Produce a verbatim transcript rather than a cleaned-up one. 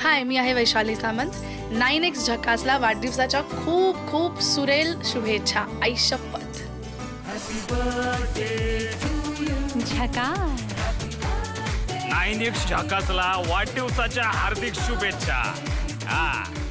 हाय, मी आहे Vaishali Samant. Nine X झकासला वाढदिवसाच्या खूप खूप सुरेल शुभेच्छा. आई शपथ. झकास. नाईन एक्स झकासला वाढदिवसाच्या हार्दिक शुभेच्छा. हा